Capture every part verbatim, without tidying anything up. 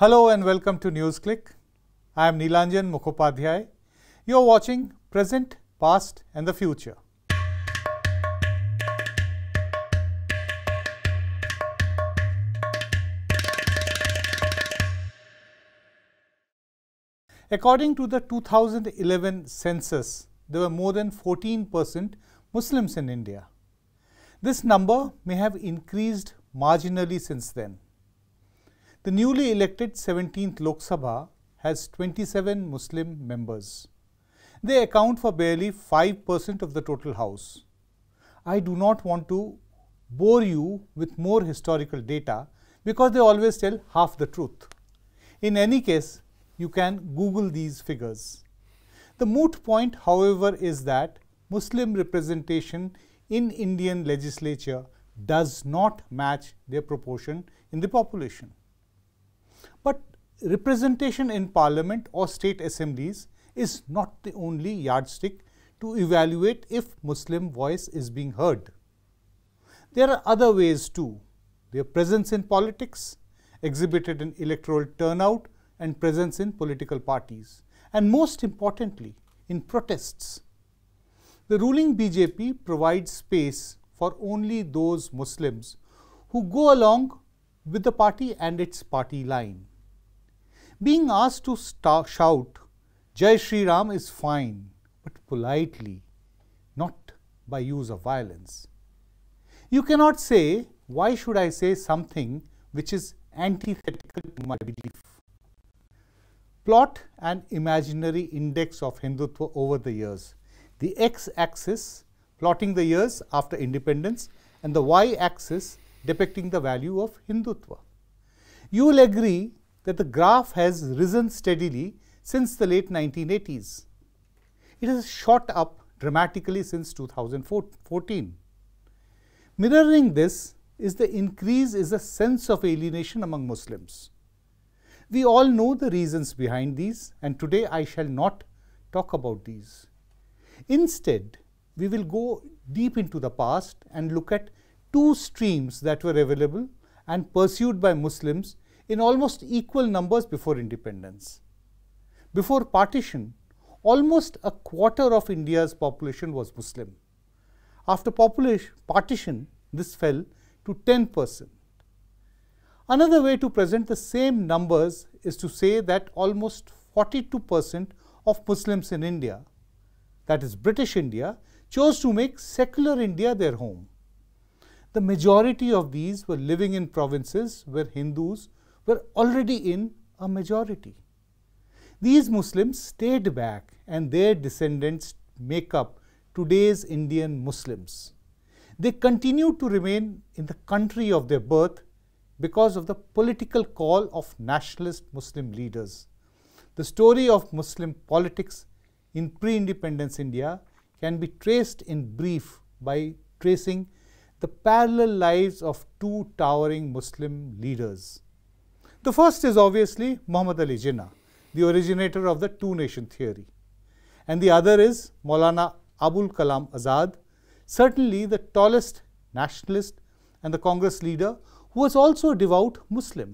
Hello and welcome to NewsClick. I am Nilanjan Mukhopadhyay. You are watching Present, Past and the Future. According to the two thousand eleven census, there were more than fourteen percent Muslims in India. This number may have increased marginally since then. The newly elected seventeenth Lok Sabha has twenty-seven Muslim members. They account for barely five percent of the total House. I do not want to bore you with more historical data because they always tell half the truth. In any case, you can Google these figures. The moot point, however, is that Muslim representation in Indian legislature does not match their proportion in the population. But representation in parliament or state assemblies is not the only yardstick to evaluate if Muslim voice is being heard. There are other ways too. Their presence in politics, exhibited in electoral turnout and presence in political parties, and most importantly, in protests. The ruling B J P provides space for only those Muslims who go along with the party and its party line. Being asked to star shout, Jai Shri Ram is fine, but politely, not by use of violence. You cannot say, why should I say something which is antithetical to my belief? Plot an imaginary index of Hindutva over the years. The x-axis plotting the years after independence and the y-axis depicting the value of Hindutva. You will agree that the graph has risen steadily since the late nineteen eighties. It has shot up dramatically since two thousand fourteen. Mirroring this is the increase is a sense of alienation among Muslims. We all know the reasons behind these, and today I shall not talk about these. Instead, we will go deep into the past and look at two streams that were available and pursued by Muslims in almost equal numbers before independence. Before partition, almost a quarter of India's population was Muslim. After partition, this fell to ten percent. Another way to present the same numbers is to say that almost forty-two percent of Muslims in India, that is British India, chose to make secular India their home. The majority of these were living in provinces where Hindus were already in a majority. These Muslims stayed back and their descendants make up today's Indian Muslims. They continue to remain in the country of their birth because of the political call of nationalist Muslim leaders. The story of Muslim politics in pre-independence India can be traced in brief by tracing the parallel lives of two towering Muslim leaders. The first is obviously Mohammed Jinnah, the originator of the two-nation theory. And the other is Maulana Abul Kalam Azad, certainly the tallest nationalist and the Congress leader who was also a devout Muslim.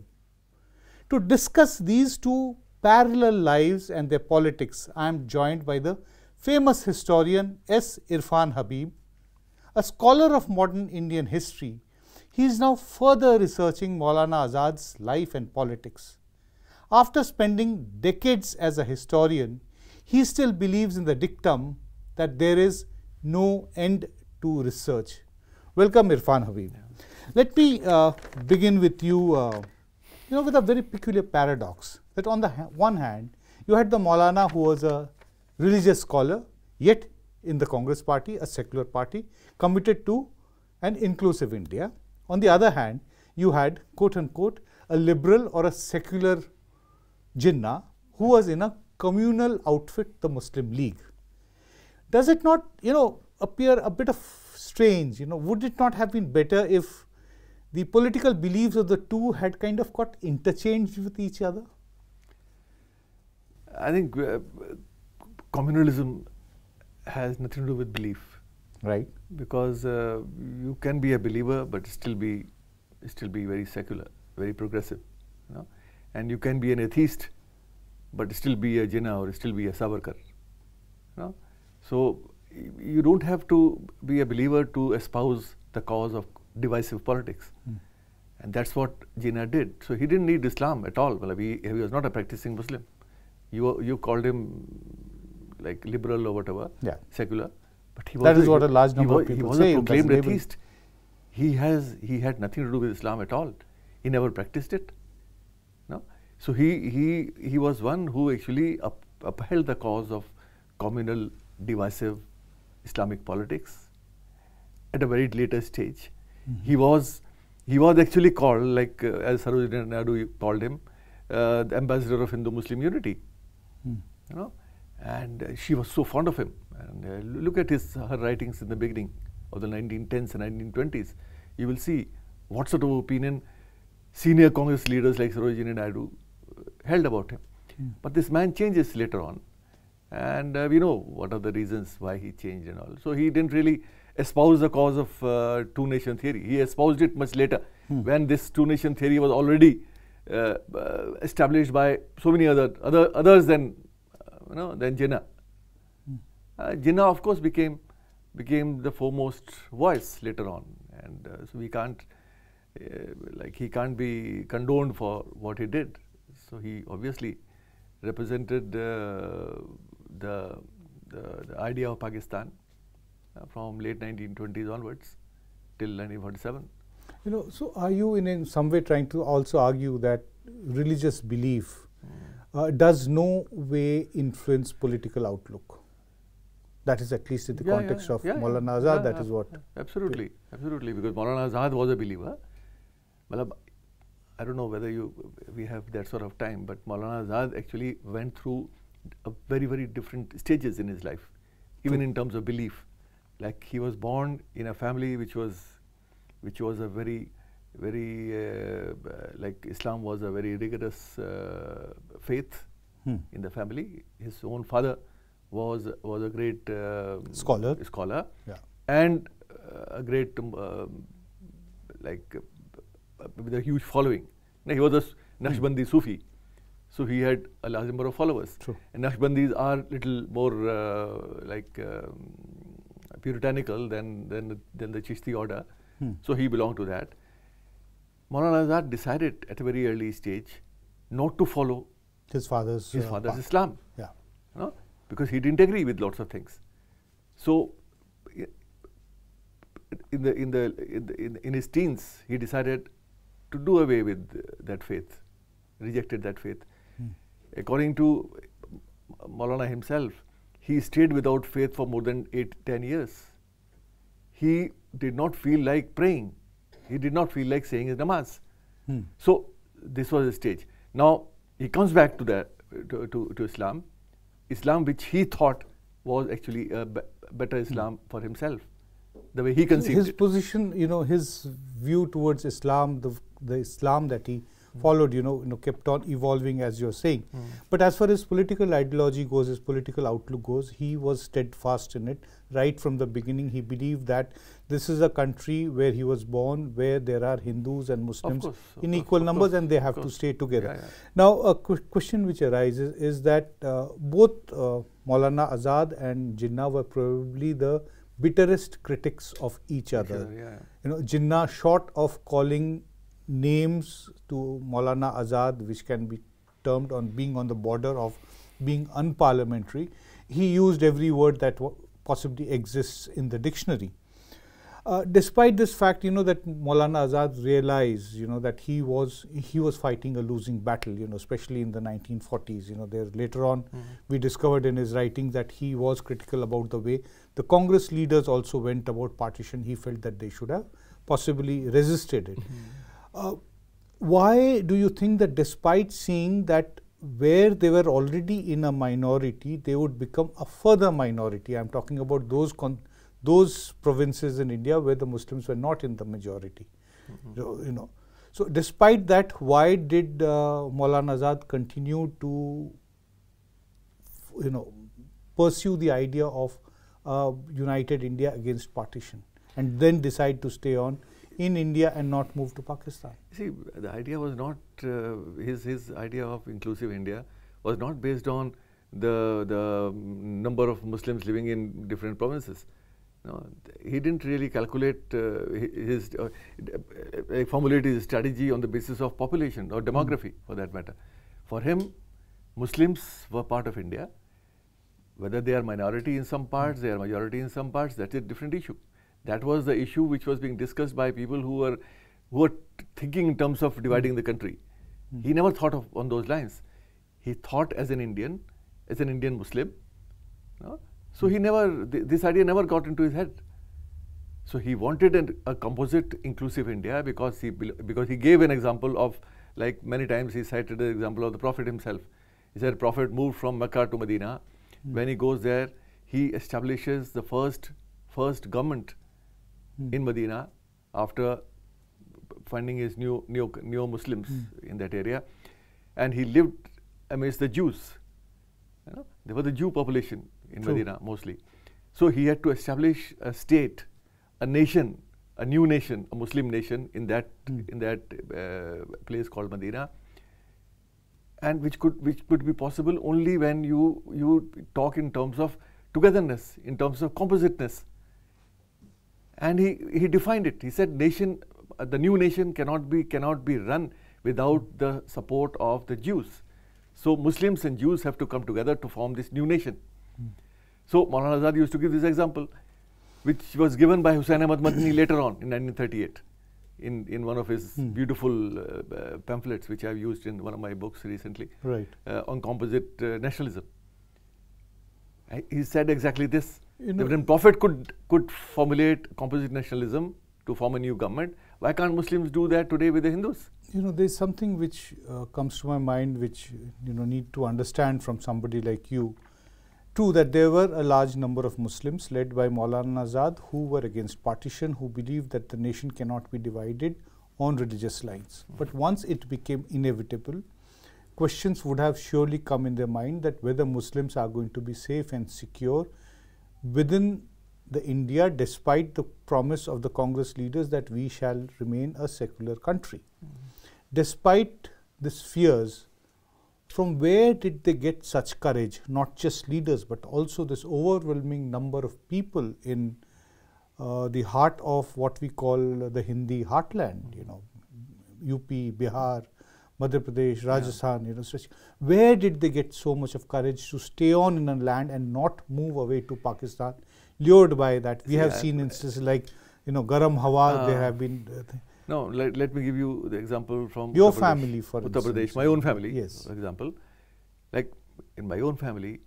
To discuss these two parallel lives and their politics, I am joined by the famous historian S. Irfan Habib, a scholar of modern Indian history. He is now further researching Maulana Azad's life and politics. After spending decades as a historian, he still believes in the dictum that there is no end to research. Welcome, Irfan Habib. Let me uh, begin with you, uh, you know, with a very peculiar paradox. That on the ha one hand, you had the Maulana who was a religious scholar, yet in the Congress party, a secular party, committed to an inclusive India. On the other hand, you had, quote unquote, a liberal or a secular Jinnah who was in a communal outfit, the Muslim League. Does it not, you know, appear a bit of strange? You know, would it not have been better if the political beliefs of the two had kind of got interchanged with each other? I think uh, communalism has nothing to do with belief. Right. Because uh, you can be a believer but still be still be very secular, very progressive. You know? and you can be an atheist, but still be a Jinnah or still be a Savarkar. You know? So you don't have to be a believer to espouse the cause of divisive politics. Mm. And that's what Jinnah did. So he didn't need Islam at all. Well, he, he was not a practicing Muslim. You, you called him like liberal or whatever, yeah. secular. But he was that is a, what a large number was, of people he was say. a proclaimed atheist. He has he had nothing to do with Islam at all. He never practiced it. No, so he he he was one who actually up, upheld the cause of communal, divisive Islamic politics at a very later stage. Mm-hmm. He was he was actually called, like uh, as Sarojini Naidu called him, uh, the ambassador of Hindu-Muslim unity. Mm. You know, and uh, she was so fond of him. And uh, look at his her writings in the beginning of the nineteen tens and nineteen twenties. You will see what sort of opinion senior Congress leaders like Sarojini Naidu held about him. Mm. But this man changes later on, and uh, we know what are the reasons why he changed and all. So he didn't really espouse the cause of uh, two-nation theory. He espoused it much later, mm. when this two-nation theory was already uh, uh, established by so many other other others than uh, you know than Jinnah. Mm. Uh, Jinnah, of course, became became the foremost voice later on, and uh, so we can't uh, like he can't be condoned for what he did. So he obviously represented uh, the, the the idea of Pakistan uh, from late nineteen twenties onwards till nineteen forty-seven. You know, so are you in, in some way trying to also argue that religious belief mm. uh, does no way influence political outlook? That is at least in the yeah, context yeah, of yeah, Maulana Azad, yeah, that yeah, is what. Yeah, absolutely, absolutely, because Maulana Azad was a believer. Malab, I don't know whether you we have that sort of time, but Maulana Azad actually went through a very, very different stages in his life, even True. in terms of belief. Like he was born in a family which was, which was a very, very uh, like Islam was a very rigorous uh, faith hmm. in the family. His own father was was a great uh, scholar, scholar, yeah. and uh, a great um, uh, like uh, with a huge following. Now, he was a Naqshbandi mm. Sufi, so he had a large number of followers. True. And Naqshbandis are little more uh, like um, puritanical than than than the Chishti order. Hmm. So he belonged to that. Maulana Azad decided at a very early stage not to follow his father's his uh, father's path. Islam. Yeah. You know, because he didn't agree with lots of things. So in the in the in, the, in, in his teens, he decided to do away with that faith, rejected that faith. Hmm. According to Maulana himself, he stayed without faith for more than eight, ten years. He did not feel like praying. He did not feel like saying his namaz. Hmm. So this was the stage. Now he comes back to that to, to, to Islam, Islam which he thought was actually a be better Islam hmm. for himself, the way he conceived his it. position, you know, his view towards Islam, the the Islam that he mm. followed, you know, you know, kept on evolving, as you're saying. Mm. But as far as political ideology goes, his political outlook goes, he was steadfast in it right from the beginning. He believed that this is a country where he was born, where there are Hindus and Muslims course, in course, equal numbers, course, and they have to stay together. Yeah, yeah. Now, a qu question which arises is that uh, both uh, Maulana Azad and Jinnah were probably the bitterest critics of each other. Yeah, yeah. You know, Jinnah, short of calling names to Maulana Azad, which can be termed on being on the border of being unparliamentary, he used every word that possibly exists in the dictionary. Uh, despite this fact, you know, that Maulana Azad realized, you know, that he was he was fighting a losing battle, you know, especially in the nineteen forties. You know, there later on mm-hmm. we discovered in his writings that he was critical about the way the Congress leaders also went about partition. He felt that they should have possibly resisted it. Mm-hmm. uh, why do you think that despite seeing that where they were already in a minority, they would become a further minority? I'm talking about those con those provinces in India where the Muslims were not in the majority. Mm-hmm. So, you know, so despite that, why did uh, Maulana Azad continue to, you know, pursue the idea of uh, united India against partition, and then decide to stay on in India and not move to Pakistan? See, the idea was not, uh, his, his idea of inclusive India was not based on the, the number of Muslims living in different provinces. No, he didn't really calculate uh, his, uh, uh, formulate his strategy on the basis of population or demography, mm. for that matter. For him, Muslims were part of India. Whether they are minority in some parts, mm. they are majority in some parts, that's a different issue. That was the issue which was being discussed by people who were, who were thinking in terms of dividing mm. the country. Mm. He never thought of on those lines. He thought as an Indian, as an Indian Muslim. No? So he never, th this idea never got into his head. So he wanted an, a composite, inclusive India because he, because he gave an example of, like many times he cited the example of the Prophet himself. He said Prophet moved from Mecca to Medina. Mm. When he goes there, he establishes the first, first government mm. in Medina after finding his new, new, new Muslims mm. in that area. And he lived amidst the Jews. You know, they were the Jew population in True. Medina mostly. So he had to establish a state, a nation, a new nation, a Muslim nation in that mm. in that uh, place called Medina, and which could which could be possible only when you you talk in terms of togetherness, in terms of compositeness. And he he defined it. He said, nation, uh, the new nation cannot be cannot be run without the support of the Jews. So Muslims and Jews have to come together to form this new nation. Mm. So Maulana Azad used to give this example, which was given by Hussain Ahmad Madani later on in nineteen thirty-eight, in, in one of his mm. beautiful uh, uh, pamphlets, which I've used in one of my books recently, right. uh, on composite uh, nationalism. I, he said exactly this. You know, when Prophet could, could formulate composite nationalism to form a new government, why can't Muslims do that today with the Hindus? You know, there's something which uh, comes to my mind which, you know, need to understand from somebody like you. True that there were a large number of Muslims led by Maulana Azad who were against partition, who believed that the nation cannot be divided on religious lines. Mm. But once it became inevitable, questions would have surely come in their mind that whether Muslims are going to be safe and secure within the India, despite the promise of the Congress leaders that we shall remain a secular country. Mm-hmm. Despite these fears, from where did they get such courage? Not just leaders, but also this overwhelming number of people in uh, the heart of what we call the Hindi heartland, mm-hmm. you know, U P, Bihar, Madhya Pradesh, Rajasthan, yeah. you know, such. Where did they get so much of courage to stay on in a land and not move away to Pakistan? Lured by that, we yeah, have seen instances like, you know, Garam Hawa. Uh, there have been. Uh, no, let, let me give you the example from your Uttar family, Pradesh, for Uttar Pradesh, my own family. Yes. For example, like in my own family,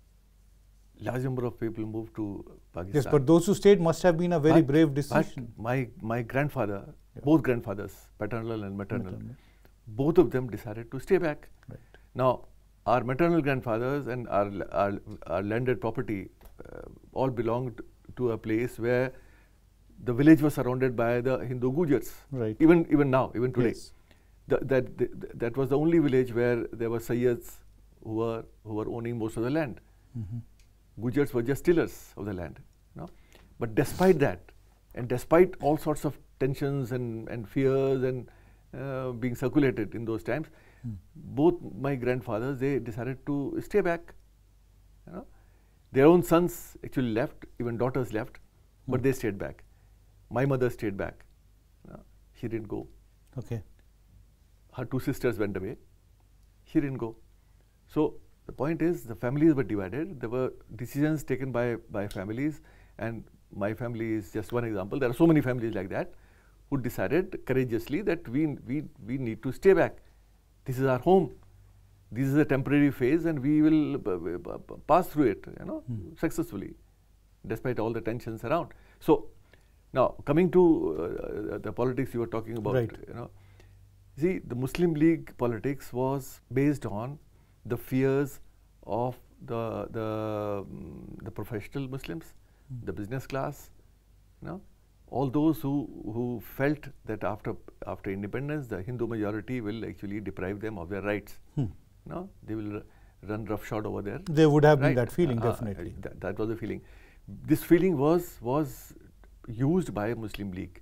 large number of people moved to Pakistan. Yes, but those who stayed must have been a very but, brave decision. But my my grandfather, yeah. both grandfathers, paternal and maternal, maternal, both of them decided to stay back. Right. Now, our maternal grandfathers and our our, our landed property uh, all belonged to a place where the village was surrounded by the Hindu Gujars. Right. Even even now, even today, yes. the, that the, that was the only village where there were Sayyids who were who were owning most of the land. Mm-hmm. Gujars were just tillers of the land. You know? But despite that, and despite all sorts of tensions and and fears and uh, being circulated in those times, mm. both my grandfathers, they decided to stay back. You know? Their own sons actually left, even daughters left, mm. but they stayed back. My mother stayed back. Uh, she didn't go. Okay. Her two sisters went away. She didn't go. So the point is, the families were divided. There were decisions taken by, by families, and my family is just one example. There are so many families like that who decided courageously that we, we, we need to stay back. This is our home. This is a temporary phase, and we will uh, pass through it, you know, mm. successfully, despite all the tensions around. So now, coming to uh, the politics you were talking about, right. you know, see, the Muslim League politics was based on the fears of the the, um, the professional Muslims, mm. the business class, you know, all those who who felt that after after independence, the Hindu majority will actually deprive them of their rights. Mm. You know, they will run roughshod over there. There would have right? been that feeling, uh, definitely. Uh, that, that was the feeling. This feeling was was used by Muslim League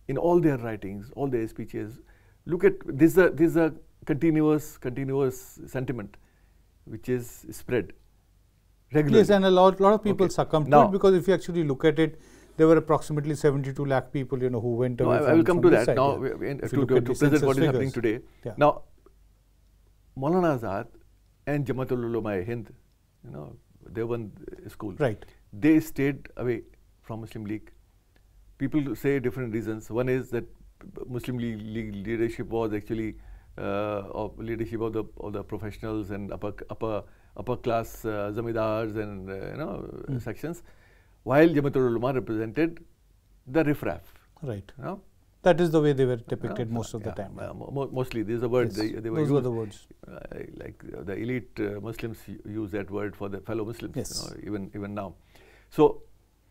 in all their writings, all their speeches. Look at this. Is a, this is a continuous, continuous sentiment, which is spread regularly. Yes, and a lot, lot of people Okay. succumbed to Now- it, because if you actually look at it, there were approximately seventy-two lakh people, you know, who went No, away I, from I will come from to this that now. idea. we- we- If To, you look to, at to the present census what is happening figures. today. Yeah. Now, Maulana Azad and Jamatul Ulama Hind, you know, Deoband school. Right. They stayed away from Muslim League. People say different reasons. One is that Muslim League, League leadership was actually uh, of leadership of the of the professionals and upper upper upper class uh, zamidars and uh, you know Mm. sections, while Jamatul Ulama represented the riffraff. Right. You know? That is the way they were depicted Yeah, most of the yeah, time. uh, mo- mostly, there's a word Yes, they, they were those used. were the words. Uh, like uh, the elite uh, Muslims u- use that word for the fellow Muslims, Yes. you know, even even now. So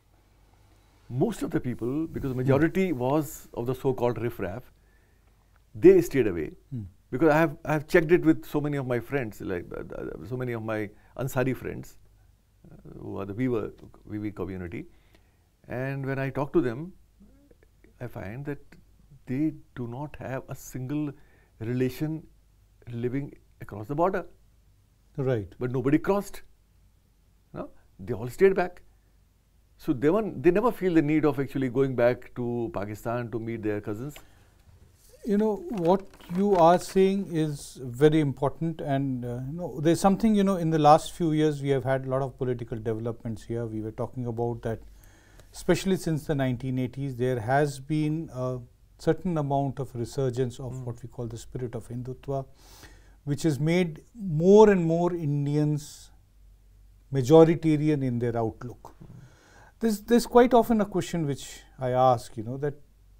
most of the people, because majority was of the so-called riffraff, they stayed away. Hmm. Because I have I have checked it with so many of my friends, like uh, uh, so many of my Ansari friends, uh, who are the Weaver Weaver community, and when I talk to them, I find that they do not have a single relation living across the border. Right. But nobody crossed. No? They all stayed back. So they, won't, they never feel the need of actually going back to Pakistan to meet their cousins. You know, what you are saying is very important, and uh, you know, there's something, you know, in the last few years we have had a lot of political developments here. We were talking about that, especially since the nineteen eighties, there has been a certain amount of resurgence of Mm. what we call the spirit of Hindutva, which has made more and more Indians majoritarian in their outlook. Mm. There's, there's quite often a question which I ask, you know, that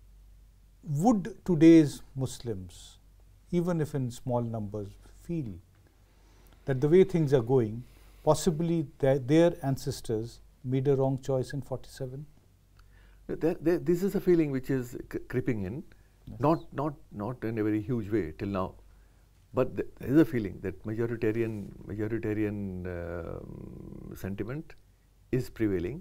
would today's Muslims, even if in small numbers, feel that the way things are going, possibly their, their ancestors made a wrong choice in forty-seven? There, there, this is a feeling which is c- creeping in, Yes. not, not, not in a very huge way till now. But th- there is a feeling that majoritarian, majoritarian um sentiment is prevailing,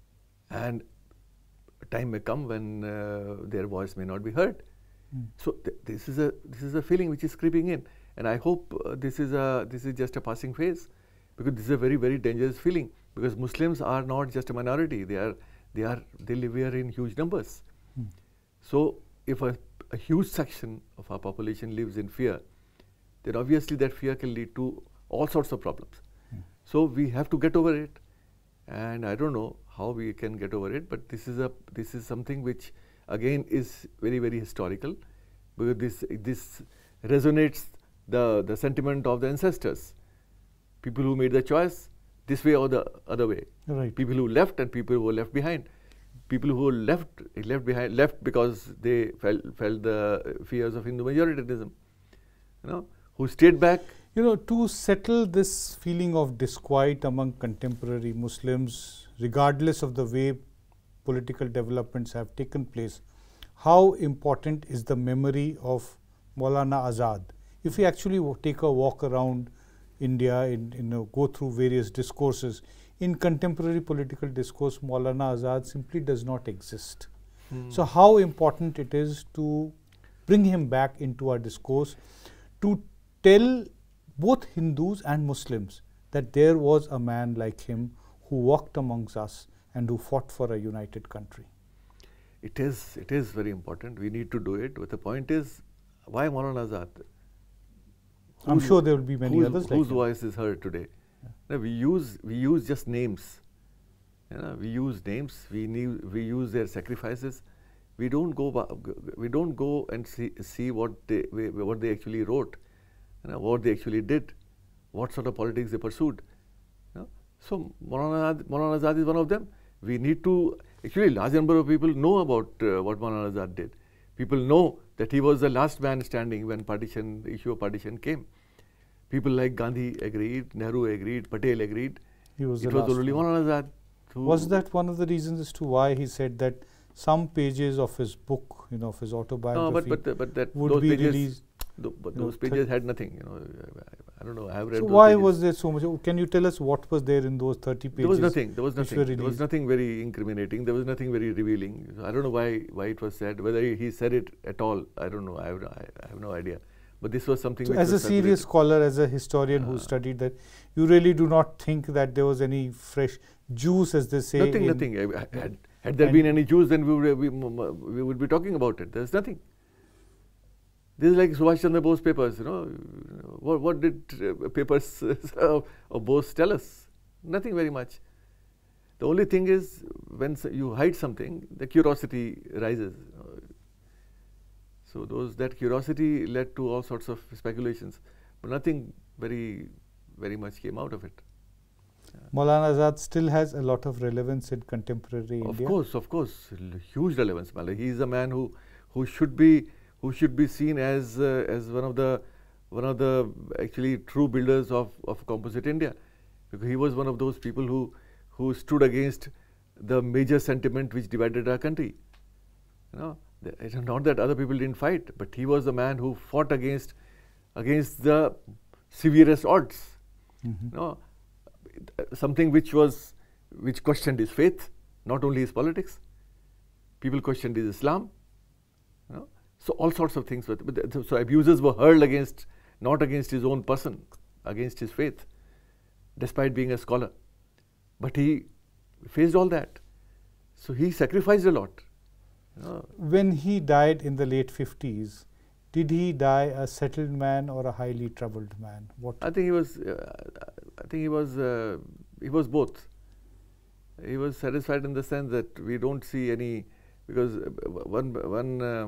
and time may come when uh, their voice may not be heard. Mm. So th- this is a this is a feeling which is creeping in, and I hope uh, this is a this is just a passing phase, because this is a very very dangerous feeling. Because Muslims are not just a minority; they are they are they live here in huge numbers. Mm. So if a, a huge section of our population lives in fear, then obviously that fear can lead to all sorts of problems. Mm. So we have to get over it, and I don't know how we can get over it, but this is a this is something which again is very very historical, because this this resonates the the sentiment of the ancestors, people who made the choice this way or the other way, Right. people who left and people who were left behind, people who left left behind left because they felt felt the fears of Hindu majoritarianism, you know, who stayed back. You know, to settle this feeling of disquiet among contemporary Muslims, regardless of the way political developments have taken place, how important is the memory of Maulana Azad? If we actually w- take a walk around India, in, you know, go through various discourses, in contemporary political discourse, Maulana Azad simply does not exist. Hmm. So how important it is to bring him back into our discourse, to tell both Hindus and Muslims that there was a man like him who walked amongst us and who fought for a united country. It is it is very important. We need to do it. But the point is, why Maulana Azad? I'm Whose- sure there will be many whose, others like whose him. voice is heard today. No, we use we use just names. You know, we use names. We need, we use their sacrifices. We don't go ba- we don't go and see see what they what they actually wrote, you know, what they actually did, what sort of politics they pursued. You know? So Maulana Azad- Maulana Azad is one of them. We need to actually large number of people know about uh, what Maulana Azad did. People know that he was the last man standing when partition the issue of partition came. People like Gandhi agreed, Nehru agreed, Patel agreed. He was It the was last only one. Maulana Azad who Was that one of the reasons as to why he said that some pages of his book, you know, of his autobiography, No, but but, the, but that would those be pages, released? The, but you those know, pages had nothing. You know, I, I don't know. I have read. So those why pages. was there so much? Can you tell us what was there in those thirty pages? There was nothing. There was which nothing. were There was released? nothing very incriminating. There was nothing very revealing. So I don't know why why it was said. Whether he, he said it at all, I don't know. I have, I, I have no idea. But this was something. So which as a was serious circulated. scholar, as a historian Uh, who studied that, you really do not think that there was any fresh juice, as they say? Nothing. in Nothing. I, I, had, had there and been any Jews, then we would we, we would be talking about it. There's nothing. This is like Subhash Chandra Bose papers. You know, what what did uh, papers of Bose tell us? Nothing very much. The only thing is, when you hide something, the curiosity rises. You know. So those that curiosity led to all sorts of speculations, but nothing very, very much came out of it. Yeah. Maulana Azad still has a lot of relevance in contemporary Of India. Of course, of course, huge relevance. He is a man who, who should be, who should be seen as uh, as one of the, one of the actually true builders of of composite India, because he was one of those people who, who stood against the major sentiment which divided our country. You know. It's not that other people didn't fight, but he was the man who fought against against the severest odds. Mm-hmm. You know, something which was which questioned his faith, not only his politics. People questioned his Islam. You know, so all sorts of things. But, but so abuses were hurled against, not against his own person, against his faith, despite being a scholar. But he faced all that. So he sacrificed a lot. Oh. When he died in the late fifties, did he die a settled man or a highly troubled man? What? I think he was. Uh, I think he was. Uh, he was both. He was satisfied in the sense that we don't see any, because one one uh,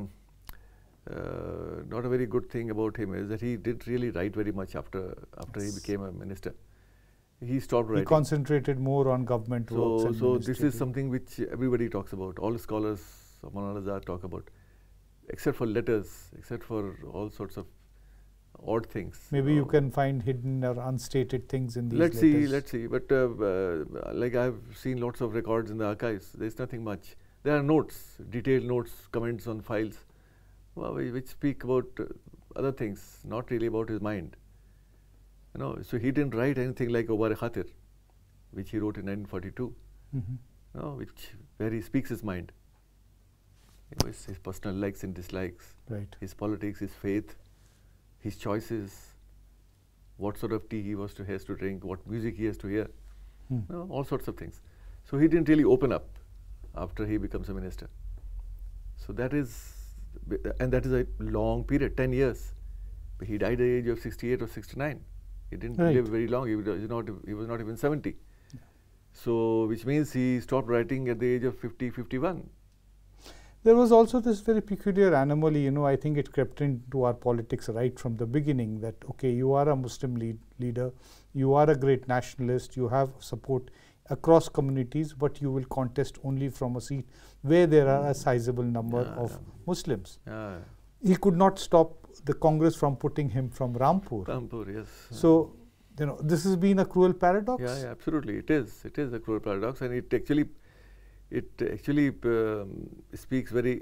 uh, not a very good thing about him is that he didn't really write very much after after yes. he became a minister. He stopped writing. He concentrated more on government so, works. And so this is something which everybody talks about. All scholars of Maulana Azad talk about, except for letters, except for all sorts of odd things. Maybe uh, you can find hidden or unstated things in these let's letters. see, let's see. But uh, uh, like I've seen lots of records in the archives, there's nothing much. There are notes, detailed notes, comments on files, well, which speak about uh, other things, not really about his mind. You know, so he didn't write anything like Obar-e-Khatir, which he wrote in nineteen forty-two, mm-hmm. you know, which where he speaks his mind. You know, his, his personal likes and dislikes, right. his politics, his faith, his choices, what sort of tea he was to has to drink, what music he has to hear, hmm. you know, all sorts of things. So he didn't really open up after he becomes a minister. So that is, and that is a long period, ten years. But he died at the age of sixty-eight or sixty-nine. He didn't right. live very long. He was not, he was not even seventy. Yeah. So, which means he stopped writing at the age of fifty, fifty-one. There was also this very peculiar anomaly, you know, I think it crept into our politics right from the beginning, that, okay, you are a Muslim lead, leader, you are a great nationalist, you have support across communities, but you will contest only from a seat where there are a sizable number yeah, of yeah. Muslims. Yeah. He could not stop the Congress from putting him from Rampur. Rampur, yes. So, you know, this has been a cruel paradox. Yeah, yeah, absolutely. It is. It is a cruel paradox, and it actually It actually um, speaks very,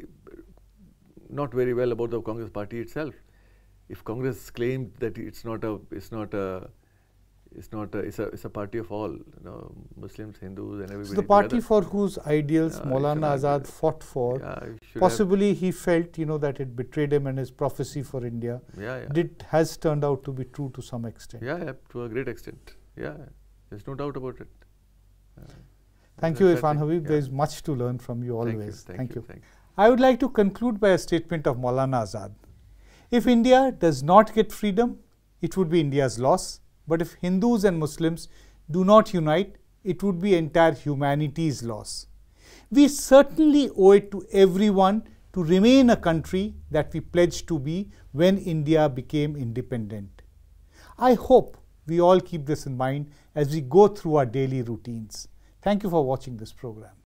not very well about the Congress party itself. If Congress claimed that it's not a, it's not a, it's not a, it's a, it's a party of all, you know, Muslims, Hindus, and everybody. So the party together. for whose ideals yeah, Maulana Azad fought for, yeah, possibly he felt, you know, that it betrayed him and his prophecy for India. Yeah, yeah. Did has turned out to be true to some extent. Yeah, yeah, to a great extent. Yeah, there's no doubt about it. Uh, Thank you, Irfan Habib. Yeah. There is much to learn from you always. Thank you. Thank, thank you. you. Thank you. I would like to conclude by a statement of Maulana Azad. If India does not get freedom, it would be India's loss. But if Hindus and Muslims do not unite, it would be entire humanity's loss. We certainly owe it to everyone to remain a country that we pledged to be when India became independent. I hope we all keep this in mind as we go through our daily routines. Thank you for watching this program.